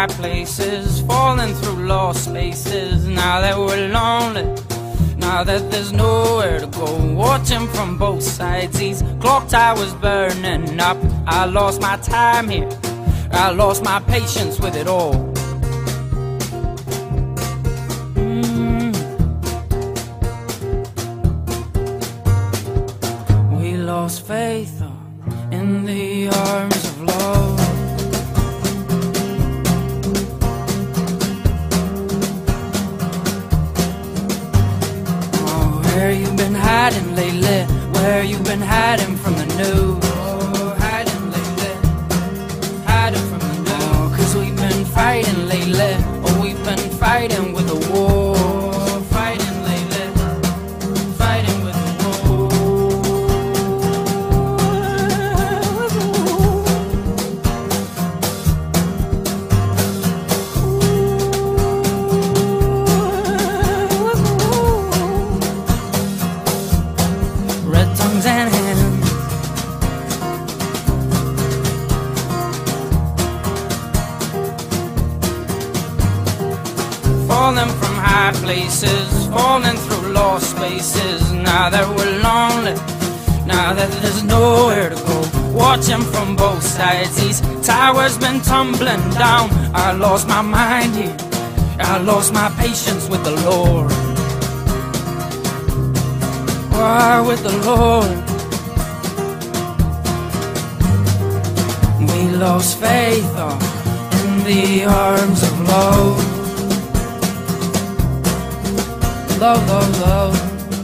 high places, falling through lost spaces. Now that we're lonely, now that there's nowhere to go, watching from both sides, these clock towers burning up. I lost my time here, I lost my patience with it all. We lost faith in the arms of love. Oh, where you been hiding lately? Where you been hiding from the news? Oh, hiding lately, hiding from the news. Oh, 'cause we've been fighting lately. Oh, we've been fighting with the war. Fighting lately, fighting with the war. Red tongues and hands, falling from high places, falling through lost spaces. Now that we're lonely, now that there's nowhere to go, watching from both sides, these towers been tumbling down. I lost my mind here, I lost my patience with the Lord. Why with the Lord? We lost faith in the arms of love. Love, love, love.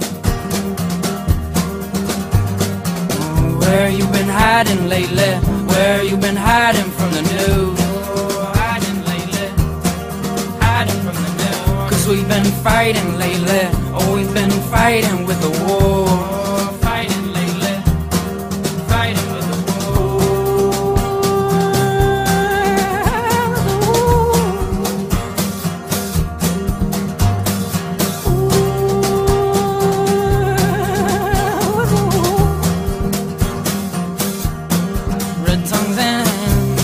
Oh, where you been hiding lately? Where you been hiding from the news? Oh, hiding lately, hiding from the news. 'Cause we've been fighting lately. Oh, we've been fighting with the war. Fighting lately, fighting with the war. Red tongues and hands,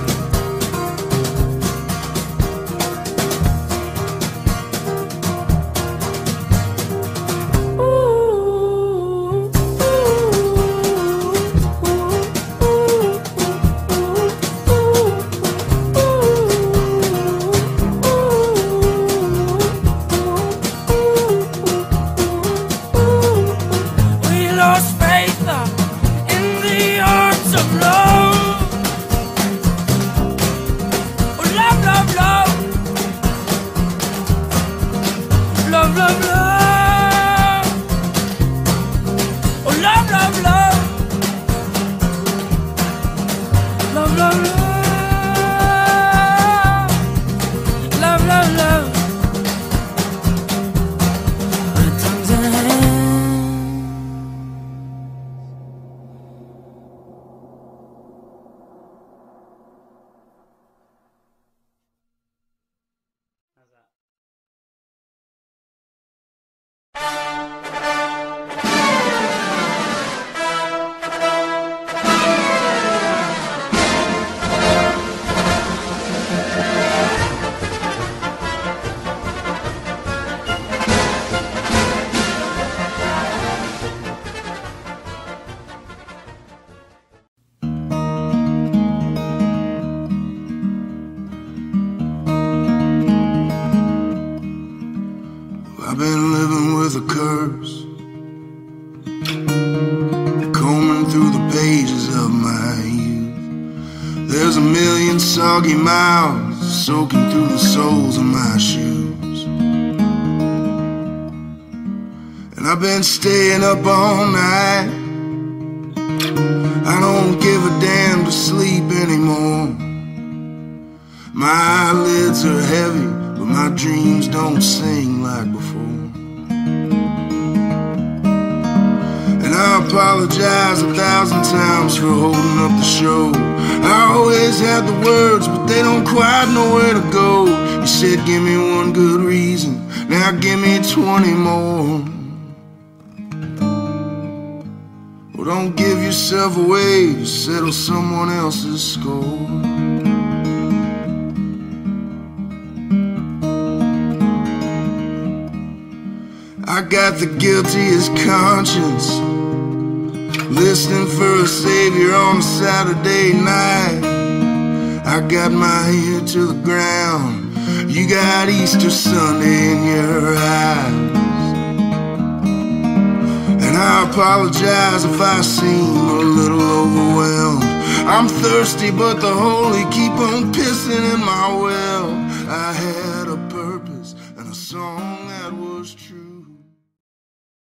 we lost faith in the arms of love. Oh, love, love, love. Love, love, love. Oh, love, love, love. Love, love, love. Love, love, love. Red tongues and hands. I've been living with a curse, combing through the pages of my youth. There's a million soggy mouths soaking through the soles of my shoes. And I've been staying up all night. I don't give a damn to sleep anymore. My eyelids are heavy, but my dreams don't sing like before. And I apologize 1,000 times for holding up the show. I always had the words, but they don't quite know where to go. You said give me one good reason, now give me 20 more. Well, don't give yourself away to settle someone else's score. I got the guiltiest conscience, listening for a savior on a Saturday night. I got my ear to the ground, you got Easter Sunday in your eyes. And I apologize if I seem a little overwhelmed. I'm thirsty, but the holy keep on pissing in my well. I had a purpose and a song.